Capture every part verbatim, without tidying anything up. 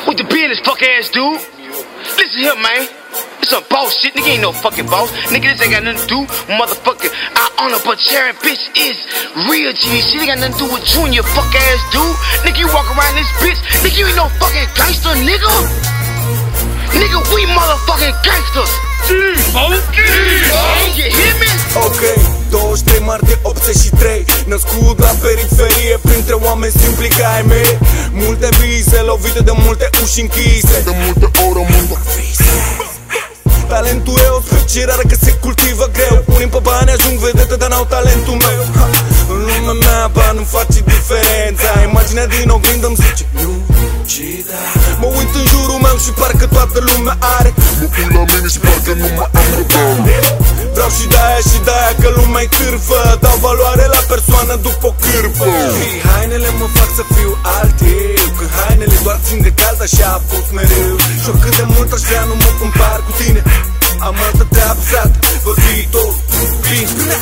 With the business, fuck ass dude. Listen here, man. This some boss shit, nigga ain't no fucking boss. Nigga, this ain't got nothing to do with motherfucking I honor, but sharing bitch is real G. Shit ain't got nothing to do with Junior, fuck ass dude. Nigga, you walk around this bitch, nigga, you ain't no fucking gangster, nigga. Nigga, we motherfucking gangsters. You hear me? Ok, douăzeci și trei martie optzeci și trei, născut la periferie printre oameni simpli ca ai mei. Multe vise lovite de multe uși închise, de multe ore multe vise. Talentul e o specie rară că se cultivă greu. Unii pe bani ajung vedete, dar n-au talentul meu. Ha, în lumea mea bani nu face diferența. Imaginea din oglindă îmi zice nu, ci da. Mă uit în jurul meu și parcă toată lumea are. Mă uit la mine și parcă nu mă am răbdare. Vreau și de-aia și de-aia că lumea-i târfă. Dau valoare la persoană după o cârpă. Hainele mă fac să fiu altiu, că hainele doar țin de cald, așa a fost mereu. Și oricât de mult aș vrea nu mă compar cu tine. Am altă treabă, frate, vă viitor bine.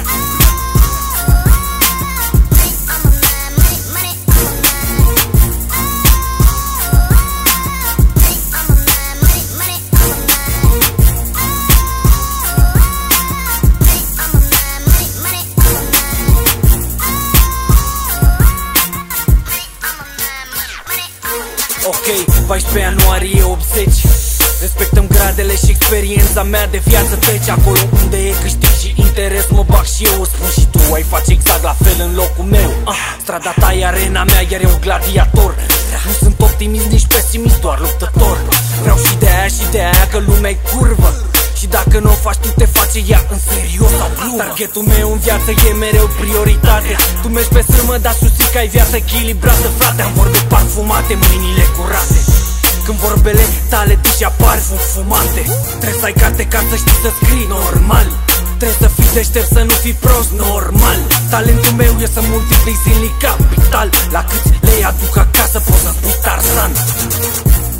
Ok, paisprezece ianuarie optzeci. Respectăm gradele și experiența mea de viață trece. Acolo unde e câștig și interes mă bag și eu. Spun și tu, ai face exact la fel în locul meu. ah, Strada ta e arena mea, iar e un gladiator. Nu sunt optimist, nici pesimist, doar luptător. Vreau și de aia și de aia că lumea-i curvă. Și dacă nu o faci tu te face ea în serios sau glumă. Targetul meu în viață e mereu prioritate. Tu mergi pe sârmă, dar susții că ai viață echilibrată. Frate, am vorbe parfumate, mâinile curate. Când vorbele tale deși apar fumate. Trebuie să ai carte ca să știi să scrii normal. Trebuie să fii deștept, să nu fii prost, normal. Talentul meu e să multiplici zilnic capital. La câți le aduc acasă poți să spui Tarzan.